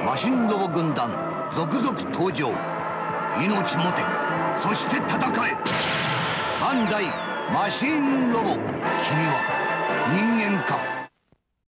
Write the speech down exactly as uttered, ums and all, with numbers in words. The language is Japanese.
マシンロボ軍団続々登場。命もて、そして戦え。バンダイマシンロボ、君は人間か。